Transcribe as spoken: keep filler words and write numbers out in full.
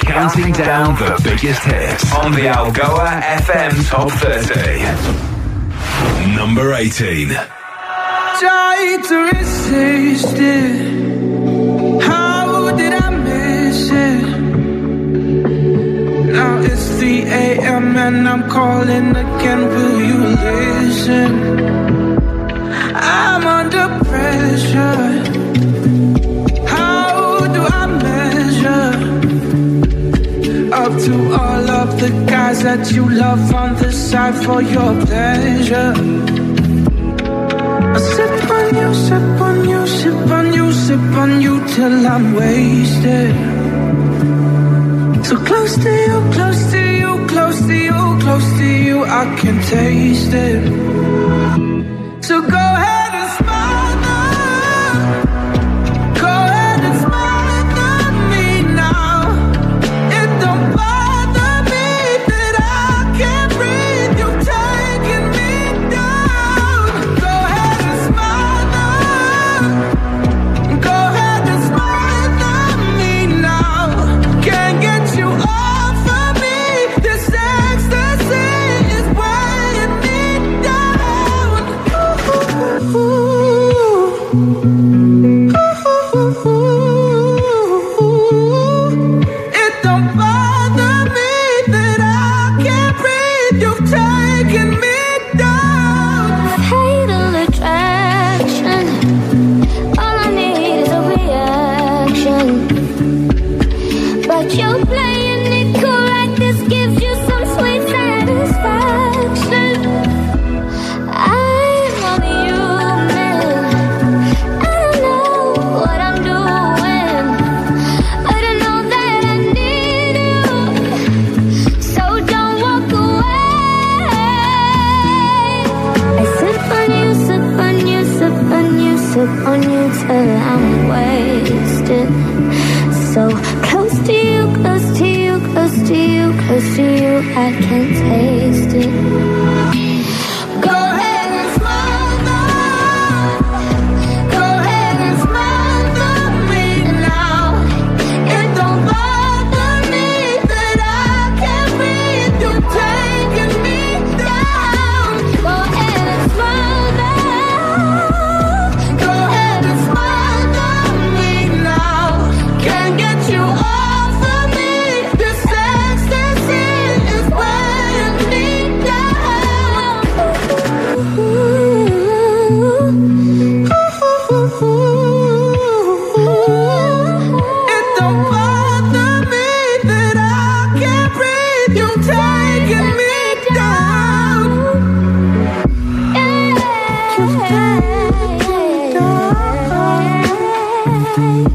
Counting down the biggest hits on the Algoa F M Top thirty. Number eighteen. Tried to resist it. How did I miss it? Now it's three a.m. and I'm calling again. Will you listen? I'm under pressure. How do I measure up to all of the guys that you love on the side for your pleasure? I sip on you, sip on you, sip on you, sip on you till I'm wasted. So close to you, close to you, close to you, close to you, I can taste it. So go ahead and smother, go ahead and smother me now. It don't bother me that I can't breathe, you're taking me down. Go ahead and smother, go ahead and smother me now. Can't get you off of me, this ecstasy is weighing me down. Ooh, ooh, ooh. It don't bother me that I can't breathe, you've taken me down. Fatal attraction. All I need is a reaction. But you playing it cool like this gives you some sweet satisfaction. I'm only human. I don't know what I'm doing, but I know that I need you. So don't walk away. I sip on you, sip on you, sip on you, sip on you till I'm wasted. So close to you, close to you, close to you, close to you, I can taste it. Go ahead and smother, go ahead and smother me now. It don't bother me that I can't breathe, you're taking me down. Go ahead and smother, go ahead and smother me now. Can't get you off of me, this ecstasy is weighing me down. Ooh, ooh, ooh. It don't bother me that I can't breathe, you're taking me down. You've taken me down.